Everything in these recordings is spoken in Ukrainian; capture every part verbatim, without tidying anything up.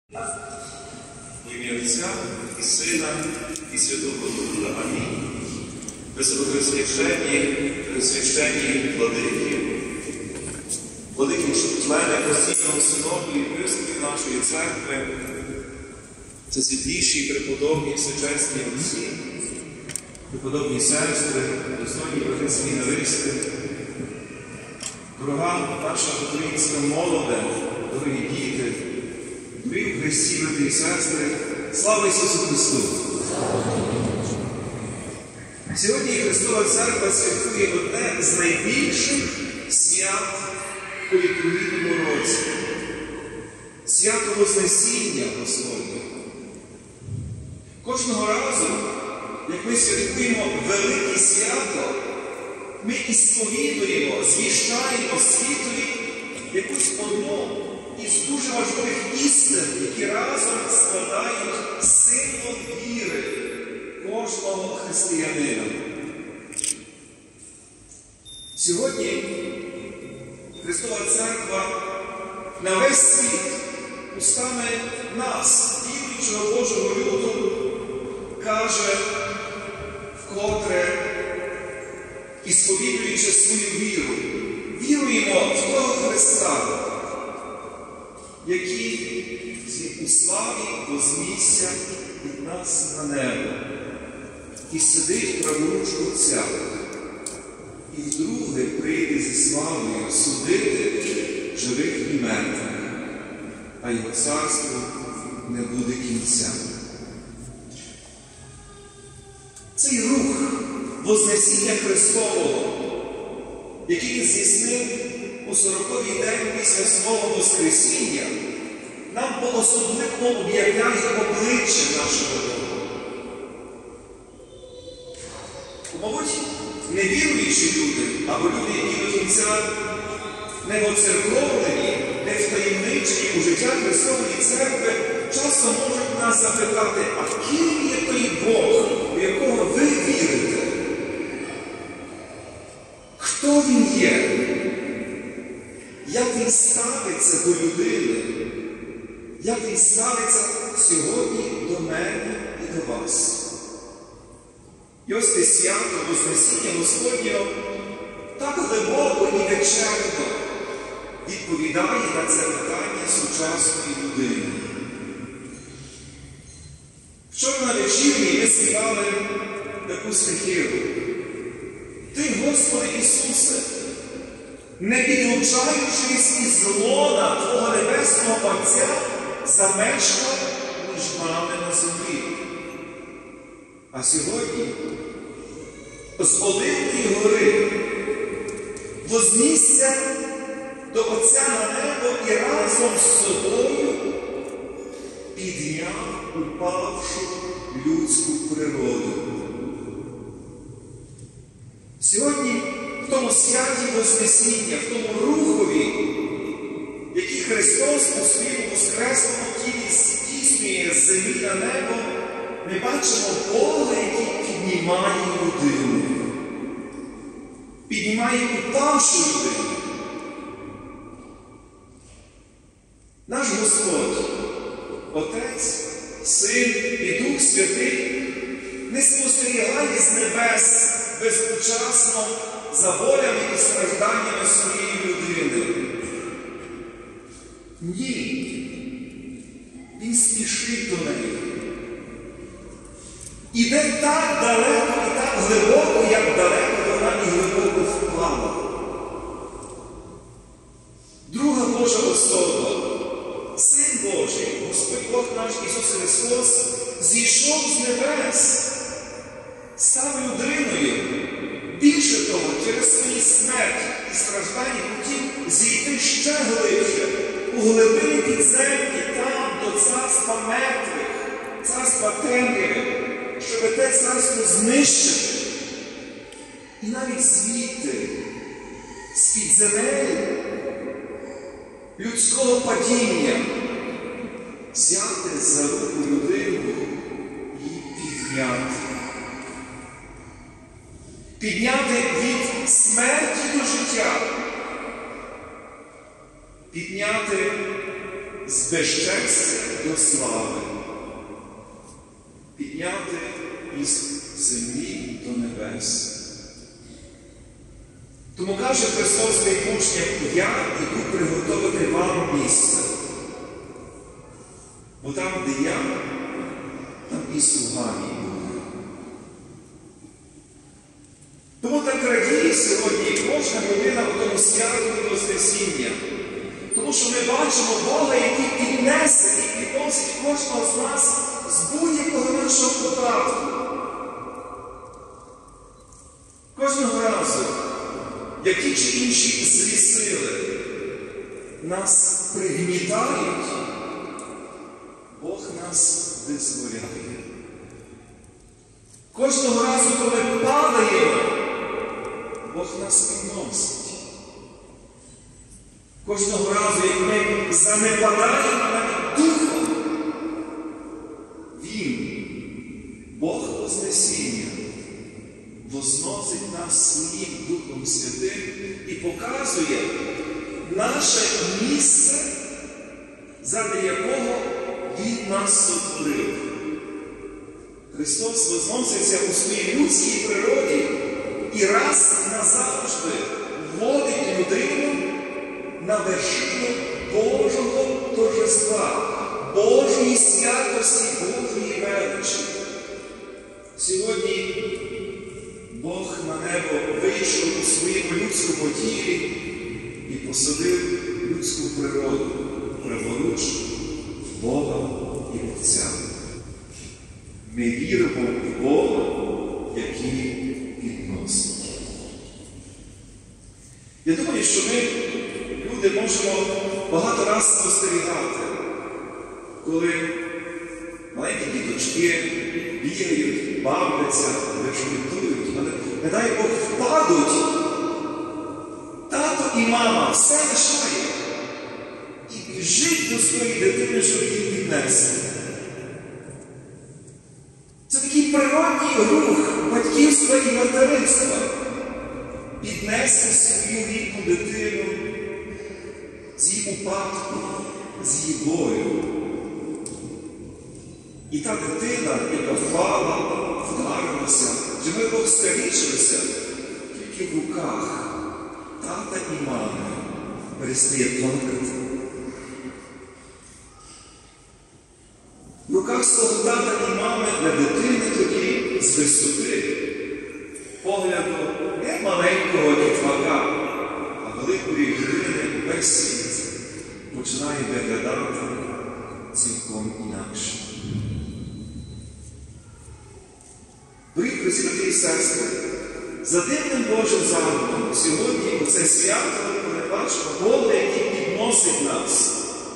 В ім'я Отця і Сина, і Святого Духа. Амінь. Високопресвященні, пресвященні владики, владики члени постійного синоду і епископів нашої церкви, це світліші і преподобні всечесні отці, преподобні сестри, достойні брати семінаристи, дорога наша українська молоде, дорогі діти, дорогі в Христі, брати і сестри, слава Ісусу Христу! Сьогодні Христова Церква святкує одне з найбільших свят у літургійному році – свято Вознесіння Господнє. Кожного разу, як ми святкуємо велике свято, ми і сповідуємо, звіщаємо світові якусь одну із дуже важливих істин, які разом складають символ віри кожного християнина. Сьогодні Христова Церква на весь світ устами нас, віруючого Божого люду, каже вкотре і сповідуючи свою віру, віруємо в того Христа, який у славі вознісся від нас на небо і сидить праворуч Отця, і вдруге прийде зі славою судити живих і мертвих, а його царство не буде кінця. Цей рух Вознесіння Христового, який Він здійснив у сороковий день після свого Воскресіння, нам по-особливому об'являє обличчя нашого Бога. Мабуть, невіруючі люди, або люди, які до кінця не воцерковлені, не втаємничені у життя Христової Церкви, часто можуть нас запитати, а ким є той Бог, у якого ви вірите? Хто Він є? Як Він ставиться до людини? Як Він ставиться сьогодні до мене і до вас? І ось те свято Вознесіння Господнього так глибоко і вичерпно відповідає на це питання сучасної людини. Вчора на вечірні ми співали таку стихіру. Ти, Господи Ісусе, не підлучаючись із лона Твого Небесного Отця, замешкав між нами на землі. А сьогодні з Оливної гори вознісся до Отця на небо і разом з собою підняв упавшу людську природу. Сьогодні в тому святі Вознесіння, в тому рухові, який Христос у своєму воскресному тілі здійснює з землі на небо, ми бачимо Бога, який піднімає людину. Піднімає упавшу людину. Наш Господь, Отець, Син і Дух Святий не спостерігає з небес безучасно за волями і стражданнями своєї людини. Ні. Він спішить до неї. Іде так далеко і так глибоко, як далеко вона і глибоко впала. Друга Божа особа, Син Божий, Господь Бог наш Ісус Христос, зійшов з небес, став людиною. Більше того, через свою смерть і страждання хотів зійти ще глибше, у глибини підземні, там, до царства мертвих, царства темряви, щоб те царство знищити. І навіть звідти, з-під земель людського падіння, взяти за руку людину і підняти. Підняти від смерті до життя. Підняти з безчестя до слави, підняти із землі до небес. Тому каже Христос своїм учням: я іду приготувати вам місце. Бо там, де я, там і слуга мій буде. Тому так радіє сьогодні кожна людина у тому святому Воскресіння. Тому що ми бачимо Бога, який піднесе і підносить кожного з нас з будь-якого нашого випадку. Кожного разу, як ті чи інші злі сили нас пригнітають, Бог нас визволяє. Кожного разу, коли падаємо, Бог нас підносить. Кожного разу, як ми занепадаємо навіть духом, Він, Бог Вознесіння, возносить нас своїм Духом Святим і показує наше місце, заради якого Він нас сотворив. Христос возноситься у своїй людській природі і раз назавжди вводить людину на вершину Божого торжества, Божої святості, Божої величі. Сьогодні Бог на небо вийшов у своєму людському тілі і посадив людську природу праворуч Бога і Отця. Ми віримо в Бога, який підносить. Я думаю, що ми, люди, можемо багато раз спостерігати, коли маленькі діточки бігають, бавляться, вишкультують, але, не дай Бог, впадуть. Тато і мама все лишає і біжить до своєї дитини, щоб її піднесли. Це такий природній рух батьківства і материнства. Піднести свою рідну дитину з її упадку, з її болю. І та дитина, яка впала, вдарилася, чи ми покалічилися, тільки в руках тата і мами перестає плакати. В руках свого тата і мами для дитини тоді з висоти погляду не маленького дітвака, а великої людини весь світ починає виглядати цілком інакше. Дорогі друзі, брати і сестри, за дивним Божим задумом сьогодні у це свято ми бачимо Бога, який підносить нас.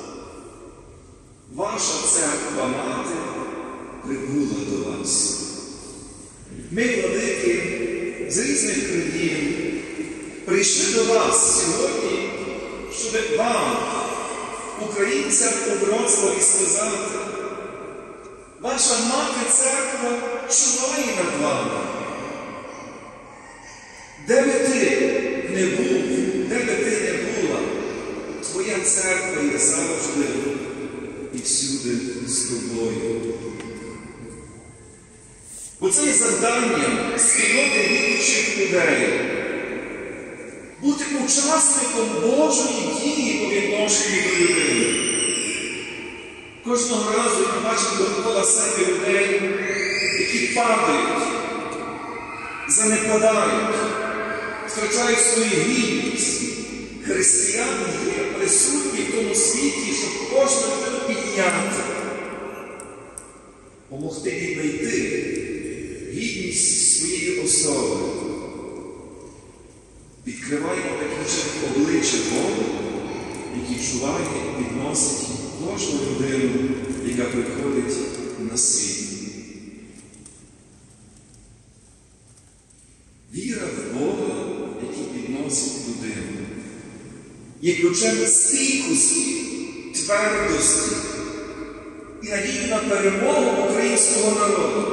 Ваша церква мати прибула до вас. Ми, владики, з різних країн прийшли до вас сьогодні, щоб вам, українцям у Вроцлаві, сказати: ваша мати церква чуває над вами. Де би ти не був, де би ти не була, твоя церква є завжди і всюди з тобою. Оце є завданням спільноти віруючих людей. Бути учасником Божої дії по відношенню до людини. Кожного разу ми бачимо довкола себе людей, які падають, занепадають, втрачають свою гідність. Християни є присутні в тому світі, щоб кожну людину підняти, помогти віднайти гідність своєї особи. Відкриваємо таким чином обличчя Бога, який чуває і підносить кожну людину, яка приходить на світ. Віра в Бога, який підносить людину, є ключем стійкості, твердості і надії на перемогу українського народу.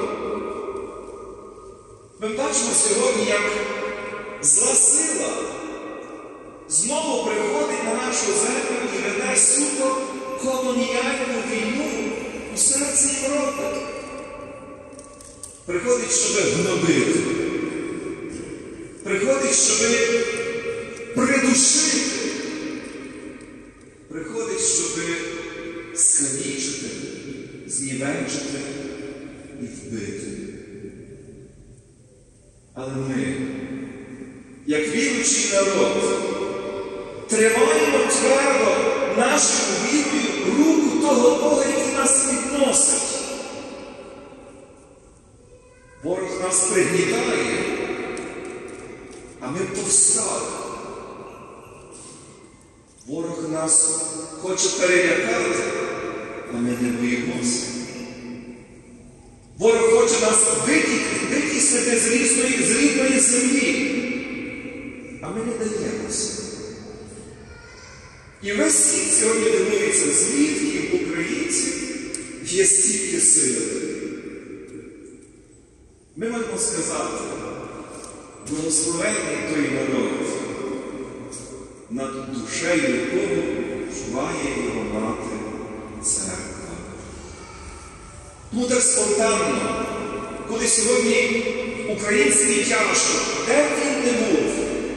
Ми бачимо сьогодні, як зла сила знову приходить на нашу землю і веде суто колоніальну війну у серці Європи. Приходить, щоб гнобити. Приходить, щоб придушити. Приходить, щоб скалічити, знівечити і вбити. Але ми, як віруючий народ, тримаємо твердо нашою вірою руку того Бога, який нас підносить. Ворог нас пригнітає, а ми повстали. Ворог нас хоче перелякати, а ми не боїмося. Ворог хоче нас витіснити з різної, з рідної землі, а ми не даємося. І весь світ сьогодні дивується, звідки в українців є стільки сили. Ми можемо сказати, благословенний той народ, над душею якого чуває його мати церква. Тому так спонтанно, коли сьогодні український тяжко, де б він не був,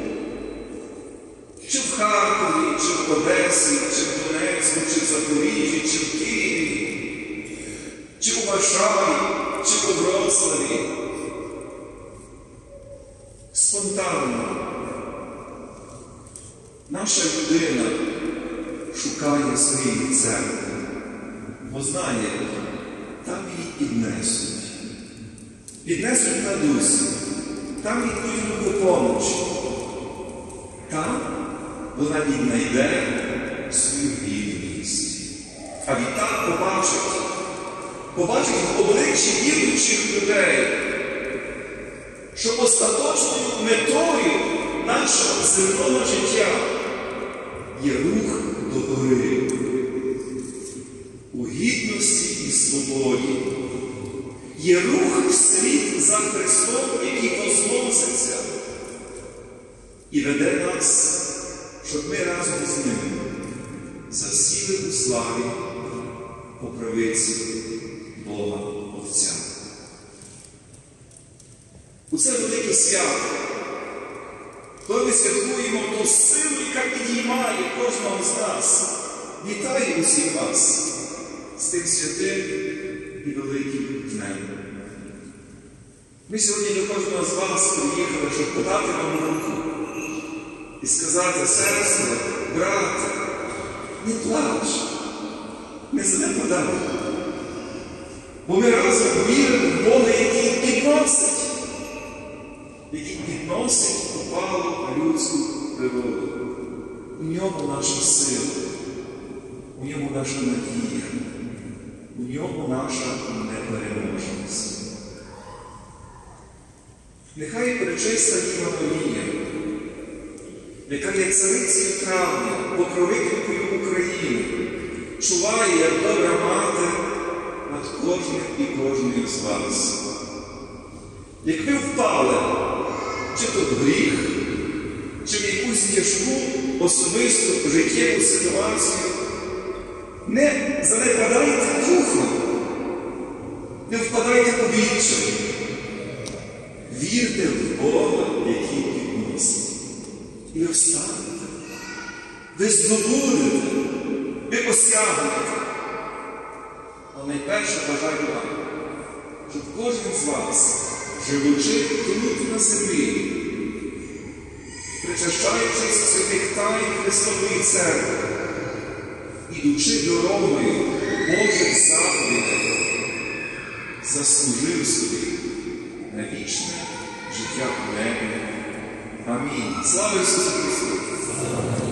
чи в Харкові, чи в Одесі, чи в Донецьку, чи в Запоріжжі, чи в Києві, чи у Варшаві, чи у Вроцлаві, спонтанно наша людина шукає своєї церкви, бо знає, там її піднесуть. Піднесуть на дусі, там йдуть руку помочі. Там вона віднайде свою гідність. А відтак побачить, побачить в обличчі віруючих людей, що остаточною метою нашого земного життя є рух до гори, у гідності і свободі. Є рух вслід за Христом, який возноситься і веде нас, щоб ми разом з ним засіли у славі по правиці Бога Отця. У це велике свято, коли ми святкуємо ту силу, яка підіймає кожного з нас, вітаю усіх вас з тим святим і великим днем. Ми сьогодні до кожного з вас приїхали, щоб подати вам руку і сказати: сестро, брате, не плач, не занепадай. Бо ми разом віримо в Бога, який підносить, який підносить упалу людську природу. У ньому наша сила, у ньому наша надія, у ньому наша непереможність. Нехай пречиста Діва Марія, яка є царицею травня, покровителькою України, чуває, як добра мати, над кожним і кожною з вас. Як ви впали, чи то в гріх, чи в якусь тяжку особисту життєву ситуацію, не занепадайте духом, не впадайте у відчай. Вірте в Бога, який підносить. І ви встанете, ви здобудете, ви осягнете. Але найперше бажаю вам, щоб кожен з вас, живучи тут на землі, причащаючись святих тайн Христової Церкви, ідучи дорогою Божих заповідей, заслужив собі на вічне життя в небі. Амінь. Слава Ісусу Христу!